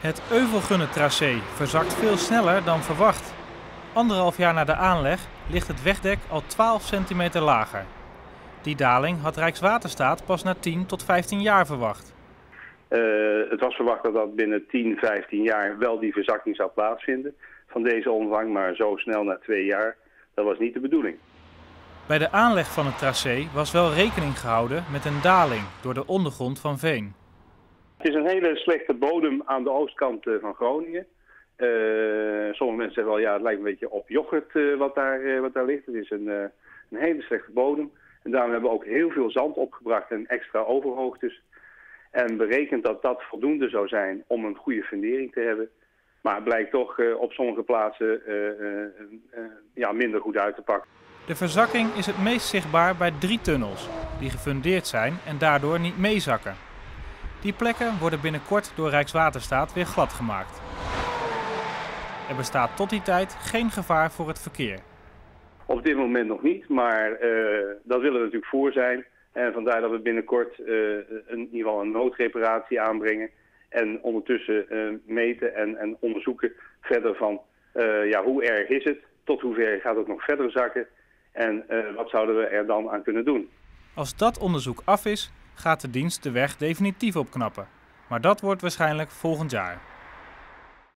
Het Euvelgunne-tracé verzakt veel sneller dan verwacht. 1,5 jaar na de aanleg ligt het wegdek al 12 centimeter lager. Die daling had Rijkswaterstaat pas na 10 tot 15 jaar verwacht. Het was verwacht dat binnen 10, 15 jaar wel die verzakking zou plaatsvinden van deze omvang, maar zo snel na 2 jaar, dat was niet de bedoeling. Bij de aanleg van het tracé was wel rekening gehouden met een daling door de ondergrond van Veen. Het is een hele slechte bodem aan de oostkant van Groningen. Sommige mensen zeggen wel, ja, het lijkt een beetje op yoghurt wat daar ligt. Het is een hele slechte bodem. En daarom hebben we ook heel veel zand opgebracht en extra overhoogtes. En berekend dat dat voldoende zou zijn om een goede fundering te hebben. Maar het blijkt toch op sommige plaatsen minder goed uit te pakken. De verzakking is het meest zichtbaar bij 3 tunnels, die gefundeerd zijn en daardoor niet meezakken. Die plekken worden binnenkort door Rijkswaterstaat weer glad gemaakt. Er bestaat tot die tijd geen gevaar voor het verkeer. Op dit moment nog niet, maar dat willen we natuurlijk voor zijn. En vandaar dat we binnenkort in ieder geval een noodreparatie aanbrengen. En ondertussen meten en onderzoeken verder van hoe erg is het, tot hoever gaat het nog verder zakken en wat zouden we er dan aan kunnen doen. Als dat onderzoek af is, gaat de dienst de weg definitief opknappen. Maar dat wordt waarschijnlijk volgend jaar.